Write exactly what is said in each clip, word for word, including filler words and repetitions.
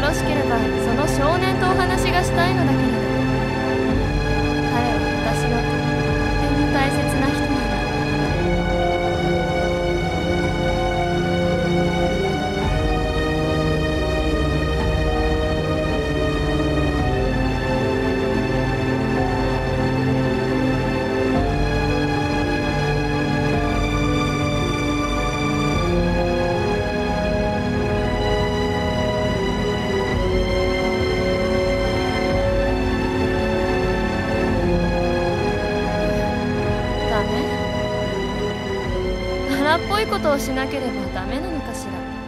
ろしければその少年とお話がしたいのだけれど、彼は私のとても大切な人なの。荒っぽいことをしなければダメなのかしら。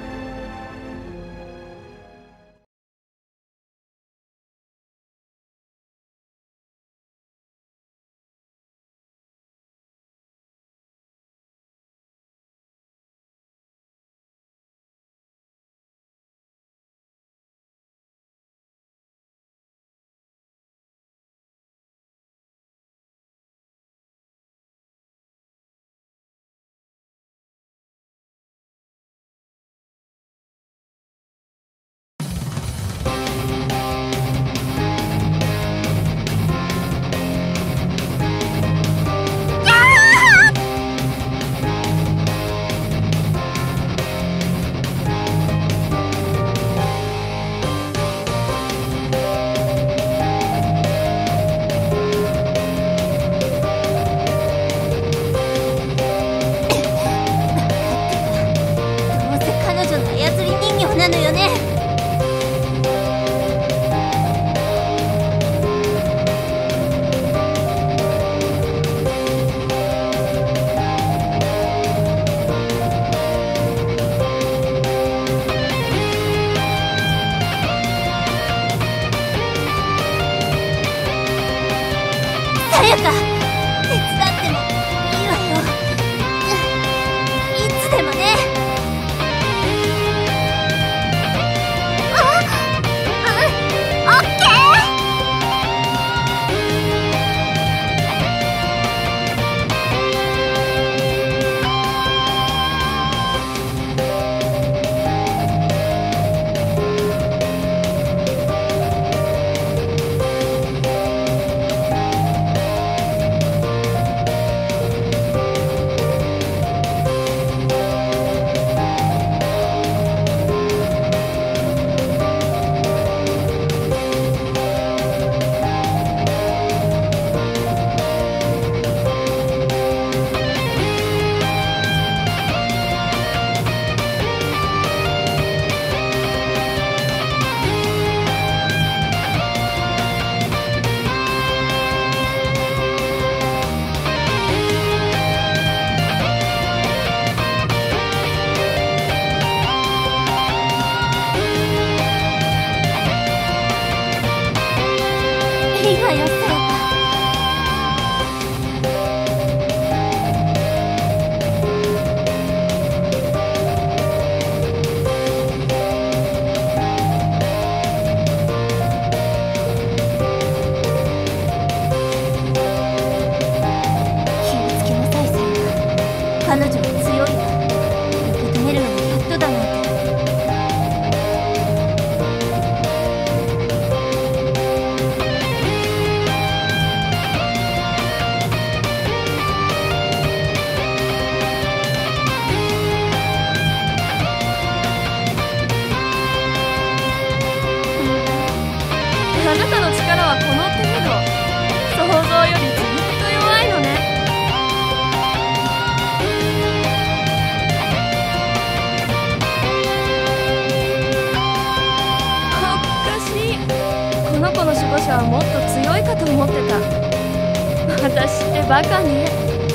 はもっと強いかと思ってた。私ってバカね。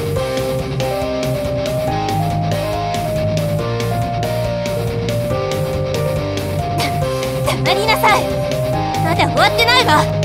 黙りなさい。まだ終わってないわ。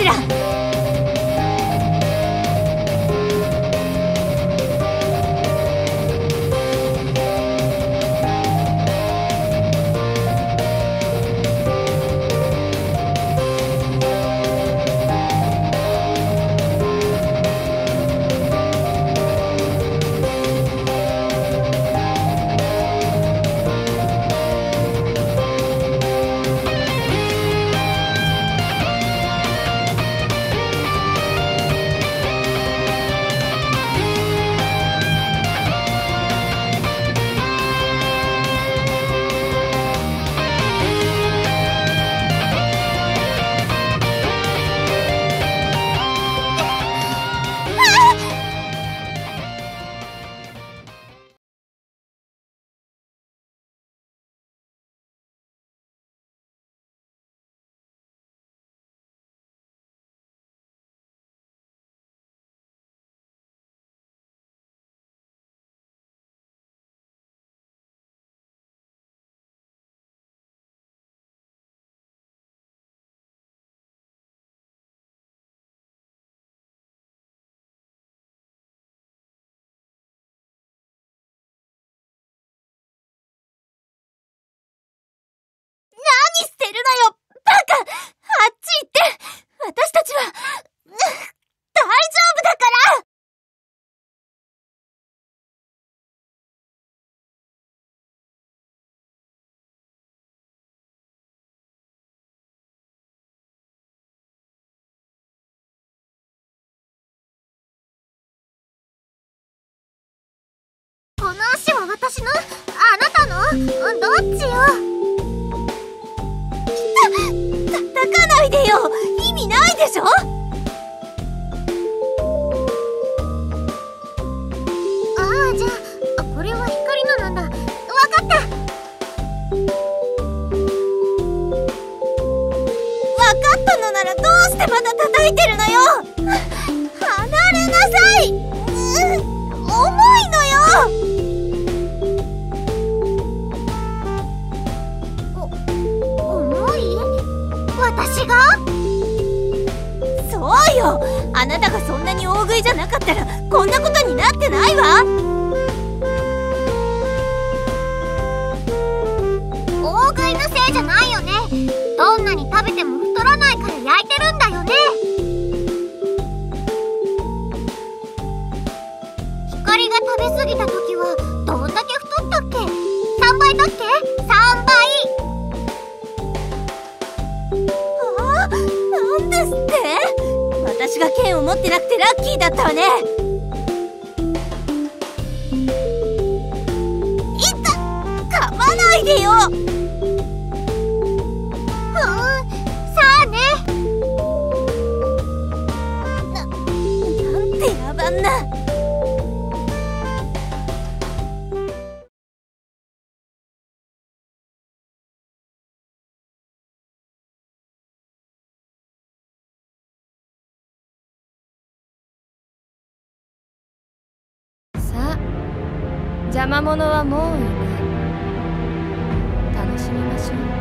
しら。何してるのよ、バカ！あっち行って！私たちは、大丈夫だから！この足は私の？あなたの？どっちよ？叩かないでよ！意味ないでしょ？ああ、じゃあこれは光のなんだ。わかった。わかったのならどうしてまだ叩いてるのよ！離れなさい！うん、重いのよ！私が？そうよ！あなたがそんなに大食いじゃなかったらこんなことになってないわ！大食いのせいじゃないよね。どんなに食べても太らないから焼いてるんだよね。光が食べ過ぎた時はどんだけ太ったっけ？さんばいだっけ？さんばい！なんですって？私が剣を持ってなくてラッキーだったわね。いった！噛まないでよ！ふーん、さあね。な、なんて野蛮な。 邪魔者はもういない。楽しみましょう。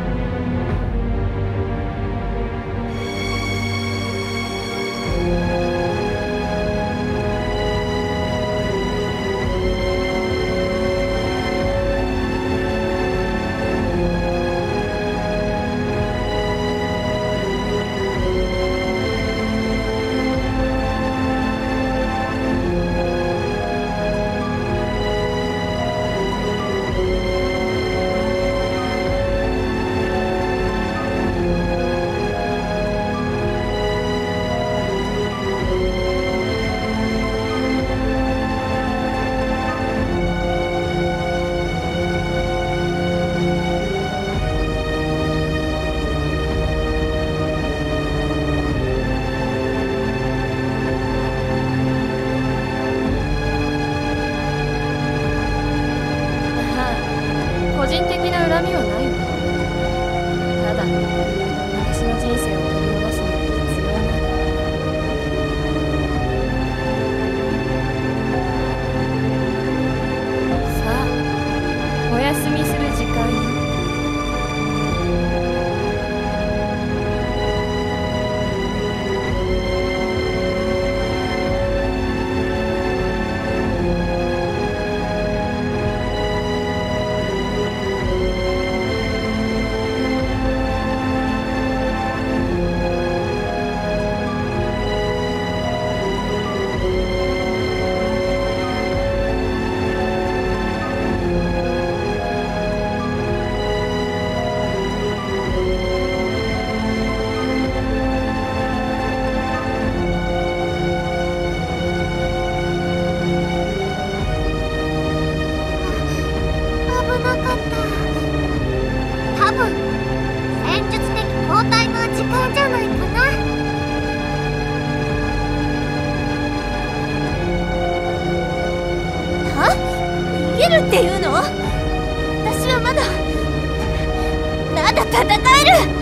えるっていうの？私はまだまだ戦える。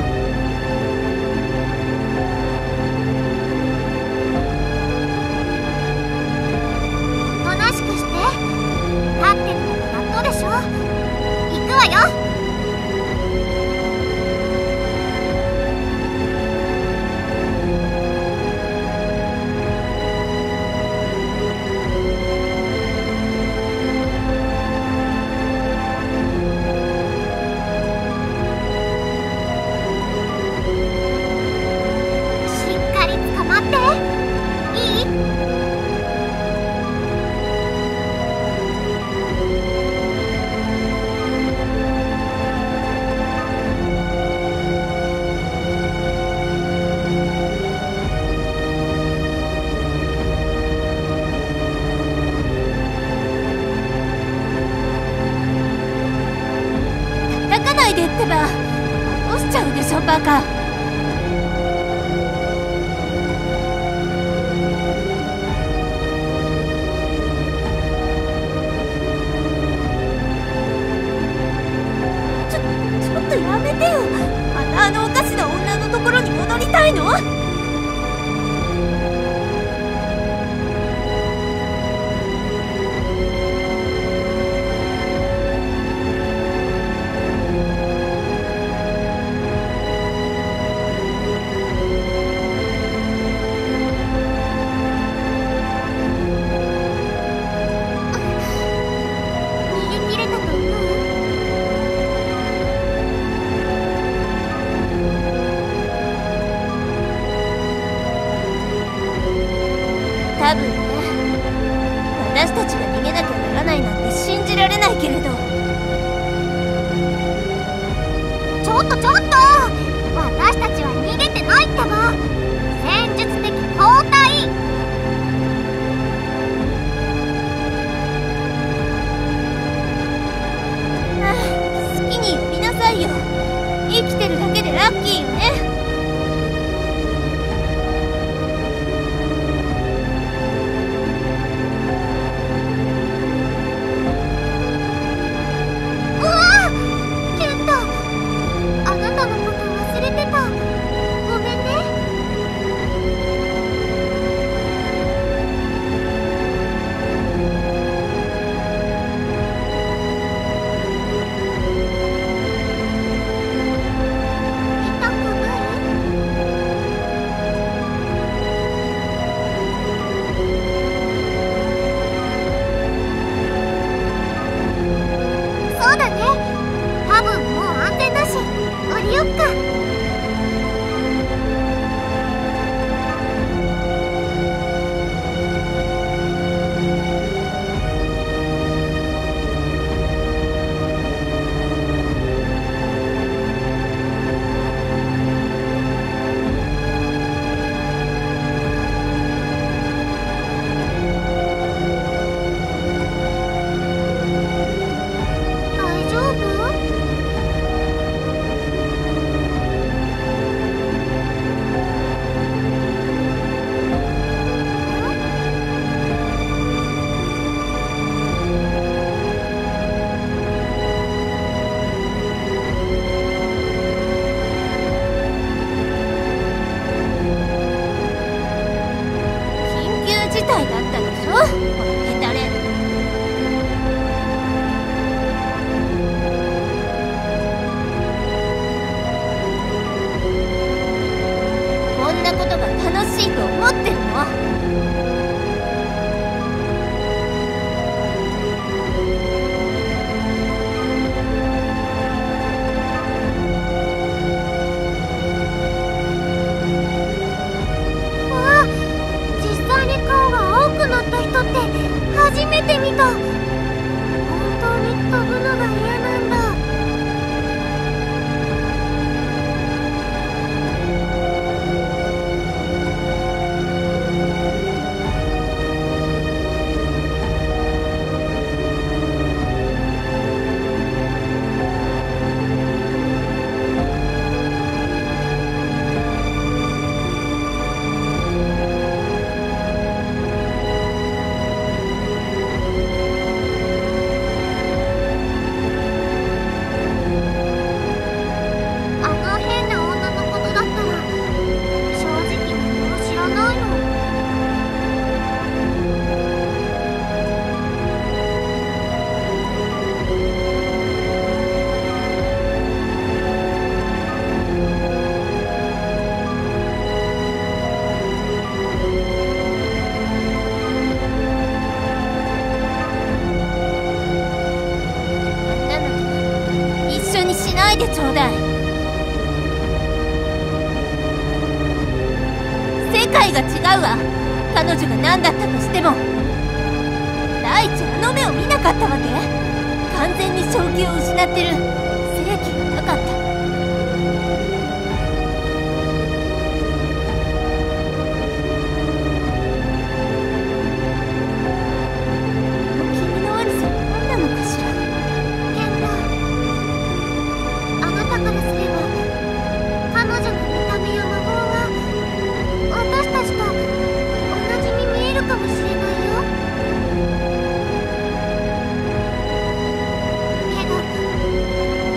おとなしくして。立ってるのが納豆でしょ。行くわよ。でってば落ちちゃうでしょバカ。ちょちょっとやめてよ。またあのおかしな女のところに戻りたいの？多分ね。私たちが逃げなきゃならないなんて信じられないけれど。ちょっとちょっと、私たちは逃げてないってば。戦術的交代。はあ、好きに呼びなさいよ。生きてるだけでラッキーよね。あなたのことないでちょうだい。世界が違うわ。彼女が何だったとしても。第一、あの目を見なかったわけ？完全に正気を失ってる。正気がなかった。 私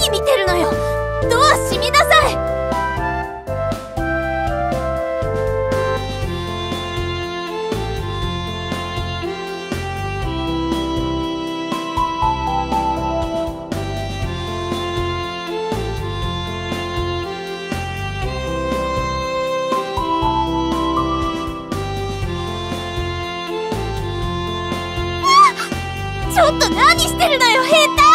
何見てるのよ。ドア閉めなさい。ちょっと何してるのよ、変態！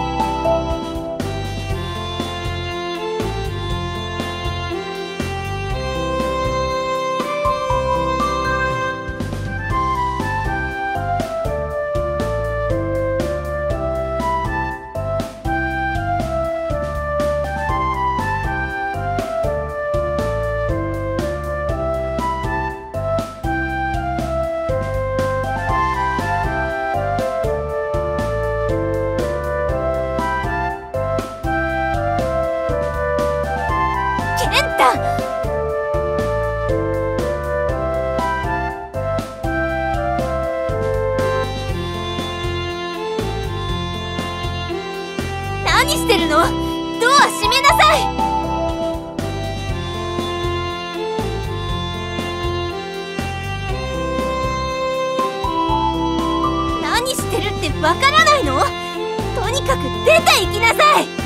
何してるの？ドア閉めなさい！何してるってわからないの？とにかく出て行きなさい！